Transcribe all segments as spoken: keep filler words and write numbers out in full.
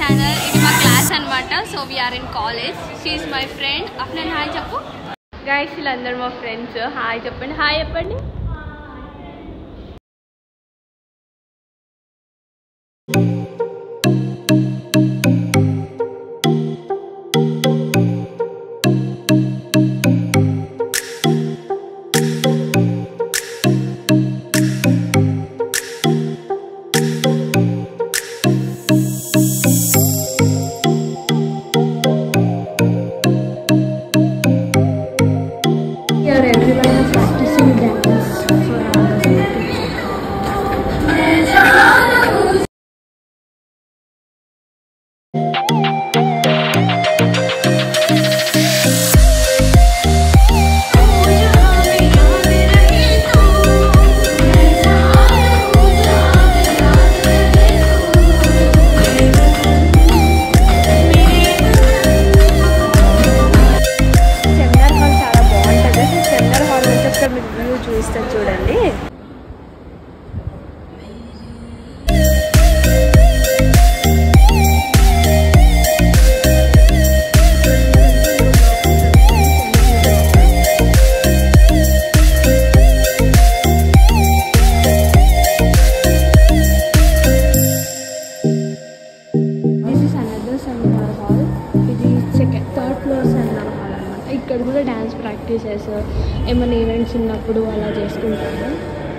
channel. It's my class anamata. So we are in college. She is my friend. Afnan hi chappu. Guys, వీళ్ళందరూ మా friends. Hi చెప్పండి. Hi చెప్పండి. చూడండి ఇక్కడ కూడా డాన్స్ ప్రాక్టీసెస్ ఏమైనా ఈవెంట్స్ ఉన్నప్పుడు అలా చేసుకుంటాము.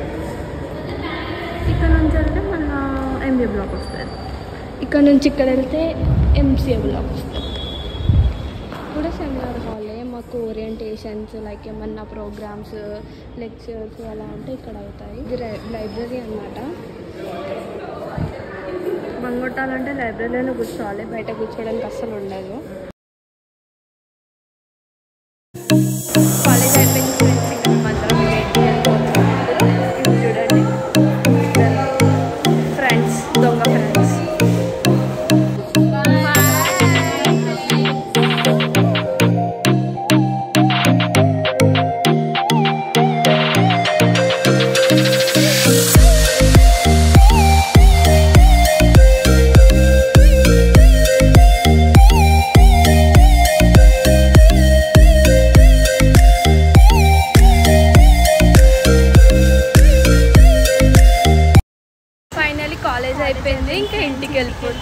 ఇక్కడ నుంచి వెళ్తే మన ఎంబీఏ బ్లాక్ వస్తుంది. ఇక్కడ నుంచి ఇక్కడ వెళ్తే ఎంసీఏ బ్లాక్ వస్తుంది. కూడా సెమినార్ హాలే. మాకు ఓరియంటేషన్స్ లైక్ ఏమన్నా ప్రోగ్రామ్స్ లెక్చర్స్ అలా ఉంటే ఇక్కడ అవుతాయి. ఇది లైబ్రరీ అన్నమాట. బంగొట్టాలంటే లైబ్రరీలోనే కూర్చోవాలి, బయట కూర్చోవడానికి అస్సలు ఉండదు. కాలేజ్ అయిపోయింది ఫ్రెండ్స్, ఇంకా మాత్రం చూడండి ఫ్రెండ్స్, దొంగ ఫ్రెండ్స్. కాలేజ్ అయిపోయింది, ఇంకా ఇంటికి వెళ్ళిపోతాం.